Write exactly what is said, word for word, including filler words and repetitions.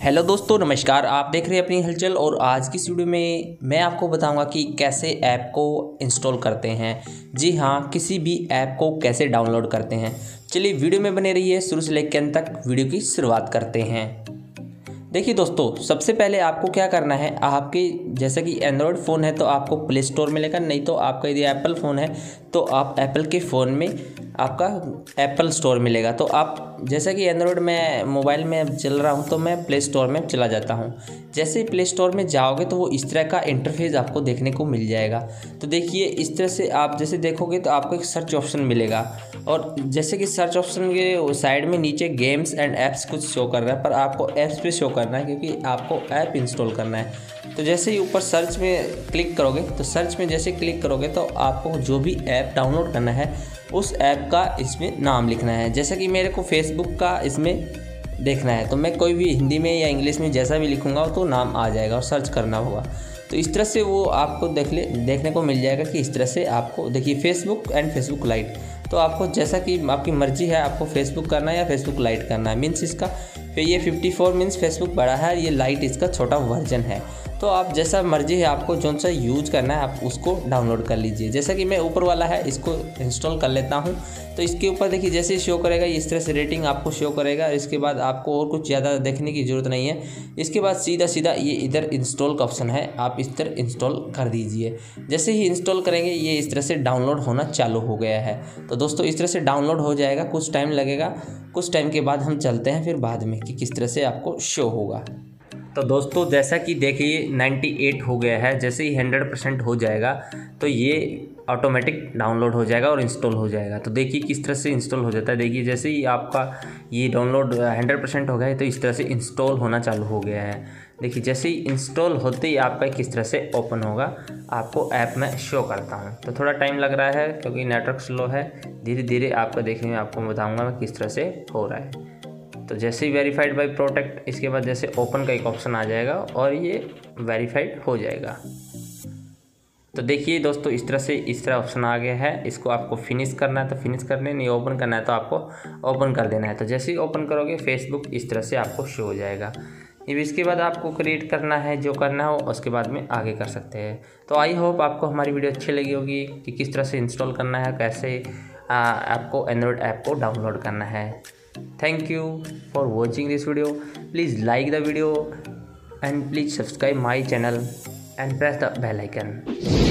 Hello दोस्तों, नमस्कार। आप देख रहे हैं अपनी हलचल और आज की इस वीडियो में मैं आपको बताऊंगा कि कैसे ऐप को इंस्टॉल करते हैं। जी हाँ, किसी भी ऐप को कैसे डाउनलोड करते हैं। चलिए वीडियो में बने रहिए, शुरू से लेकर अंत तक वीडियो की शुरुआत करते हैं। देखिए दोस्तों, सबसे पहले आपको क्या करना है, आपके जैसे कि एंड्रॉयड फ़ोन है तो आपको प्ले स्टोर में लेकर, नहीं तो आपका यदि एप्पल फ़ोन है तो आप एप्पल के फ़ोन में आपका एप्पल स्टोर मिलेगा। तो आप जैसे कि एंड्रॉयड में मोबाइल में चल रहा हूँ तो मैं प्ले स्टोर में चला जाता हूँ। जैसे ही प्ले स्टोर में जाओगे तो वो इस तरह का इंटरफेस आपको देखने को मिल जाएगा। तो देखिए इस तरह से आप जैसे देखोगे तो आपको एक सर्च ऑप्शन मिलेगा और जैसे कि सर्च ऑप्शन के साइड में नीचे गेम्स एंड ऐप्स कुछ शो कर रहा है, पर आपको ऐप्स पे शो करना है क्योंकि आपको ऐप इंस्टॉल करना है। तो जैसे ही ऊपर सर्च में क्लिक करोगे तो सर्च में जैसे क्लिक करोगे तो आपको जो भी ऐप डाउनलोड करना है उस ऐप का इसमें नाम लिखना है। जैसे कि मेरे को फेसबुक का इसमें देखना है तो मैं कोई भी हिंदी में या इंग्लिश में जैसा भी लिखूंगा तो नाम आ जाएगा और सर्च करना होगा। तो इस तरह से वो आपको देख ले देखने को मिल जाएगा कि इस तरह से आपको देखिए फेसबुक एंड फेसबुक लाइट। तो आपको जैसा कि आपकी मर्जी है, आपको फेसबुक करना है या फेसबुक लाइट करना है। मीन्स इसका फिर ये फिफ्टी फोर मीन्स फेसबुक बड़ा है, ये लाइट इसका छोटा वर्जन है। तो आप जैसा मर्जी है, आपको जो सा यूज करना है आप उसको डाउनलोड कर लीजिए। जैसा कि मैं ऊपर वाला है इसको इंस्टॉल कर लेता हूँ। तो इसके ऊपर देखिए जैसे शो करेगा इस तरह से रेटिंग आपको शो करेगा। इसके बाद आपको और कुछ ज़्यादा देखने की ज़रूरत नहीं है। इसके बाद सीधा सीधा ये इधर इंस्टॉल का ऑप्शन है, आप इस तरह इंस्टॉल कर दीजिए। जैसे ही इंस्टॉल करेंगे ये इस तरह से डाउनलोड होना चालू हो गया है। तो दोस्तों इस तरह से डाउनलोड हो जाएगा, कुछ टाइम लगेगा। कुछ टाइम के बाद हम चलते हैं फिर बाद में कि किस तरह से आपको शो होगा। तो दोस्तों जैसा कि देखिए अट्ठानवे हो गया है। जैसे ही हंड्रेड परसेंट हो जाएगा तो ये ऑटोमेटिक डाउनलोड हो जाएगा और इंस्टॉल हो जाएगा। तो देखिए किस तरह से इंस्टॉल हो जाता है। देखिए जैसे ही आपका ये डाउनलोड हंड्रेड परसेंट हो गया है तो इस तरह से इंस्टॉल होना चालू हो गया है। देखिए जैसे ही इंस्टॉल होते ही आपका किस तरह से ओपन होगा आपको ऐप में शो करता हूँ। तो थोड़ा टाइम लग रहा है क्योंकि नेटवर्क स्लो है। धीरे धीरे आपका देखने में आपको बताऊँगा मैं किस तरह से हो रहा है। तो जैसे ही वेरीफाइड बाय प्रोटेक्ट, इसके बाद जैसे ओपन का एक ऑप्शन आ जाएगा और ये वेरीफाइड हो जाएगा। तो देखिए दोस्तों इस तरह से इस तरह ऑप्शन आ गया है। इसको आपको फिनिश करना है तो फिनिश करने, नहीं ओपन करना है तो आपको ओपन कर देना है। तो जैसे ही ओपन करोगे फेसबुक इस तरह से आपको शो हो जाएगा। अब इसके बाद आपको क्रिएट करना है, जो करना हो उसके बाद में आगे कर सकते हैं। तो आई होप आपको हमारी वीडियो अच्छी लगी होगी कि किस तरह से इंस्टॉल करना है, कैसे आपको एंड्रॉयड ऐप को डाउनलोड करना है। Thank you for watching this video. Please like the video and please subscribe my channel and press the bell icon.